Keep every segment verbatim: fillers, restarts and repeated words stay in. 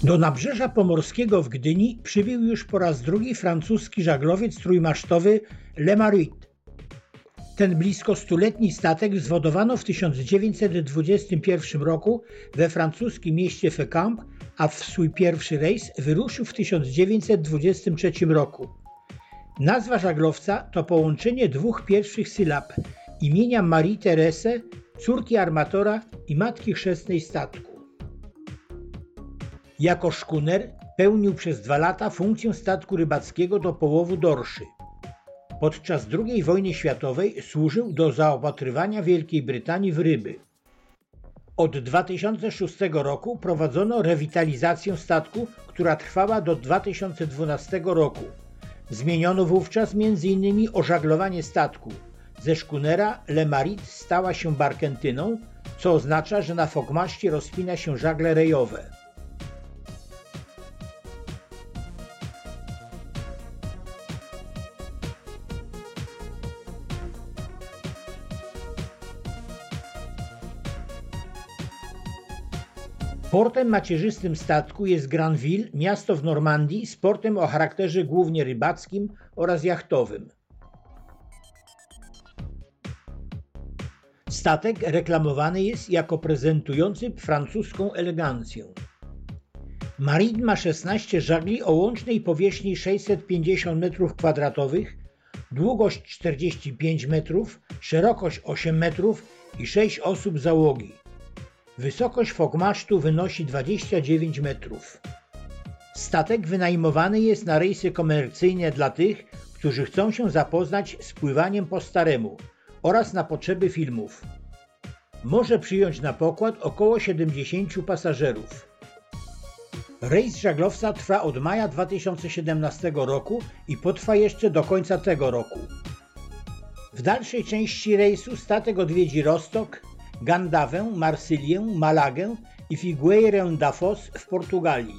Do nabrzeża pomorskiego w Gdyni przybył już po raz drugi francuski żaglowiec trójmasztowy Le Marit. Ten blisko stuletni statek zwodowano w tysiąc dziewięćset dwudziestym pierwszym roku we francuskim mieście Fécamp, a w swój pierwszy rejs wyruszył w tysiąc dziewięćset dwudziestym trzecim roku. Nazwa żaglowca to połączenie dwóch pierwszych sylab imienia Marie Thérèse, córki armatora i matki chrzestnej statku. Jako szkuner pełnił przez dwa lata funkcję statku rybackiego do połowu dorszy. Podczas drugiej wojny światowej służył do zaopatrywania Wielkiej Brytanii w ryby. Od dwa tysiące szóstego roku prowadzono rewitalizację statku, która trwała do dwa tysiące dwunastego roku. Zmieniono wówczas między innymi ożaglowanie statku. Ze szkunera Le Marit stała się barkentyną, co oznacza, że na fokmaszcie rozpina się żagle rejowe. Portem macierzystym statku jest Granville, miasto w Normandii z portem o charakterze głównie rybackim oraz jachtowym. Statek reklamowany jest jako prezentujący francuską elegancję. Marit ma szesnaście żagli o łącznej powierzchni sześćset pięćdziesiąt metrów kwadratowych, długość czterdzieści pięć metrów, szerokość osiem metrów i sześć osób załogi. Wysokość fokmasztu wynosi dwadzieścia dziewięć metrów. Statek wynajmowany jest na rejsy komercyjne dla tych, którzy chcą się zapoznać z pływaniem po staremu oraz na potrzeby filmów. Może przyjąć na pokład około siedemdziesięciu pasażerów. Rejs żaglowca trwa od maja dwa tysiące siedemnastego roku i potrwa jeszcze do końca tego roku. W dalszej części rejsu statek odwiedzi Rostok, Gandawę, Marsylię, Malagę i Figueirę da Foz w Portugalii.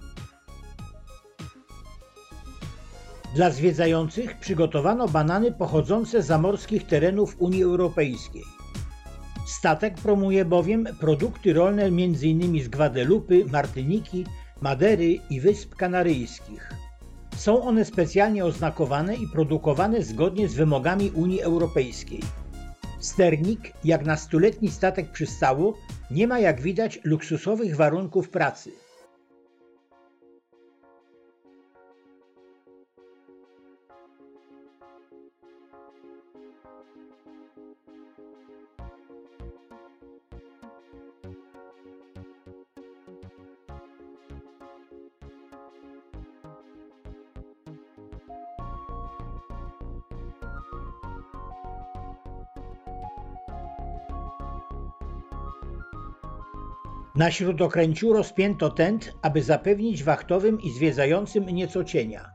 Dla zwiedzających przygotowano banany pochodzące z zamorskich terenów Unii Europejskiej. Statek promuje bowiem produkty rolne m.in. z Gwadelupy, Martyniki, Madery i Wysp Kanaryjskich. Są one specjalnie oznakowane i produkowane zgodnie z wymogami Unii Europejskiej. Sternik, jak na stuletni statek przystało, nie ma jak widać luksusowych warunków pracy. Na śródokręciu rozpięto tent, aby zapewnić wachtowym i zwiedzającym nieco cienia.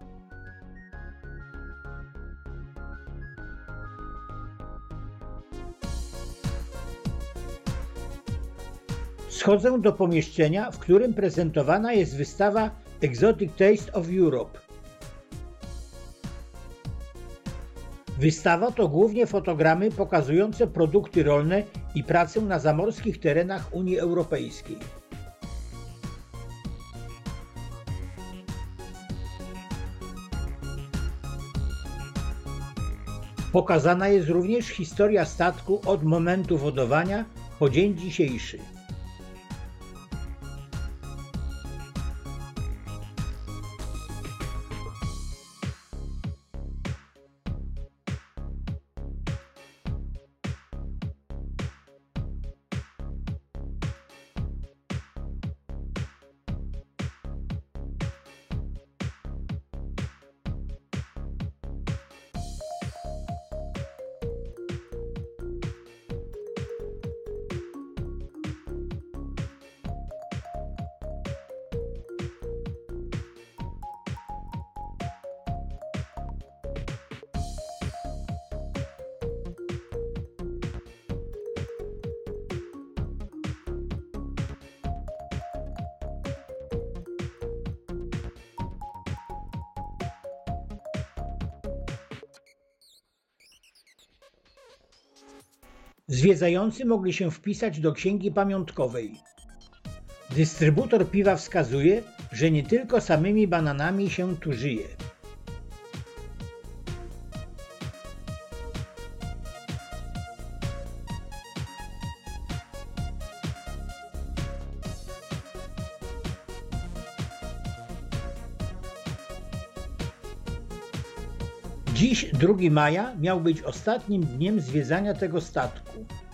Schodzę do pomieszczenia, w którym prezentowana jest wystawa Exotic Taste of Europe. Wystawa to głównie fotogramy pokazujące produkty rolne i pracę na zamorskich terenach Unii Europejskiej. Pokazana jest również historia statku od momentu wodowania po dzień dzisiejszy. Zwiedzający mogli się wpisać do księgi pamiątkowej. Dystrybutor piwa wskazuje, że nie tylko samymi bananami się tu żyje. Dziś drugiego maja miał być ostatnim dniem zwiedzania tego statku.